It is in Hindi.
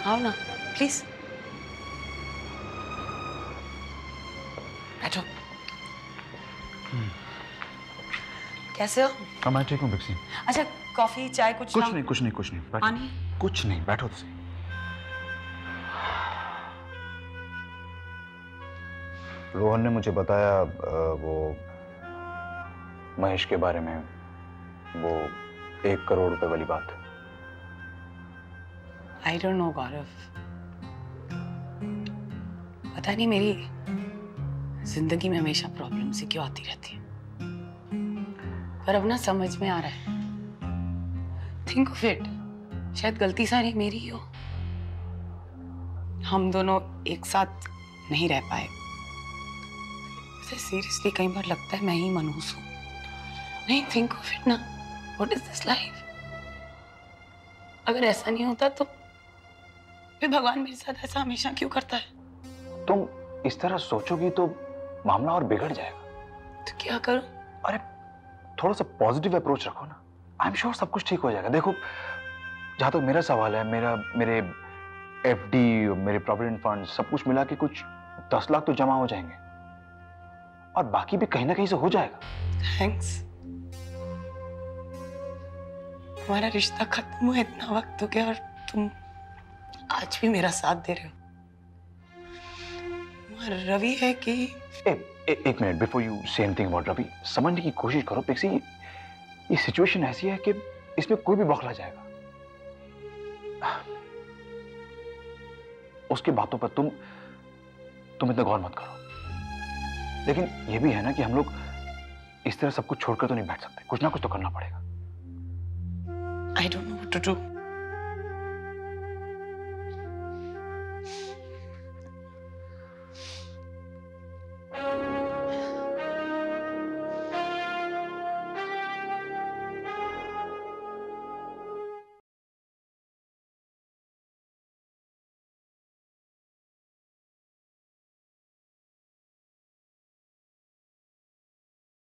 आओ ना प्लीज, बैठो। कैसे हो? हाँ मैं ठीक हूँ पिक्सी। अच्छा कॉफी चाय कुछ नहीं कुछ नहीं बैठो। पानी? कुछ नहीं, बैठो तो सही। रोहन ने मुझे बताया वो महेश के बारे में, वो 1 करोड़ रुपए वाली बात। आई डोंट नो गौरव, पता नहीं मेरी जिंदगी में हमेशा प्रॉब्लम से क्यों आती रहती है, पर अब ना समझ में आ रहा है। थिंक ऑफ इट, शायद गलती सारी मेरी ही हो। हम दोनों एक साथ नहीं रह पाए। सीरियसली कई बार लगता है मैं ही मनहूस हूं। नहीं, थिंक ऑफ इट ना, व्हाट इज दिस लाइफ? अगर ऐसा नहीं होता तो फिर भगवान मेरे साथ ऐसा हमेशा क्यों करता है? तुम इस तरह सोचोगी तो मामला और बिगड़ जाएगा। तो क्या करूं? अरे थोड़ा सा पॉजिटिव अप्रोच रखो ना, आई एम श्योर सब कुछ ठीक हो जाएगा। देखो जहां तक मेरा सवाल है, मेरे एफडी, मेरे प्रोविडेंट फंड सब कुछ मिला के कुछ 10 लाख तो जमा हो जाएंगे और बाकी भी कहीं ना कहीं से हो जाएगा। थैंक्स। हमारा रिश्ता खत्म हुआ इतना वक्त हो गया और तुम आज भी मेरा साथ दे रहे हो। रवि है कि एक minute, before you say anything about Ravi, समझने की कोशिश करो पिक्सी। ये सिचुएशन ऐसी है कि इसमें कोई भी बौखला जाएगा। उसकी बातों पर तुम इतना गौर मत करो। लेकिन ये भी है ना कि हम लोग इस तरह सब कुछ छोड़कर तो नहीं बैठ सकते, कुछ ना कुछ तो करना पड़ेगा। I don't know what to do.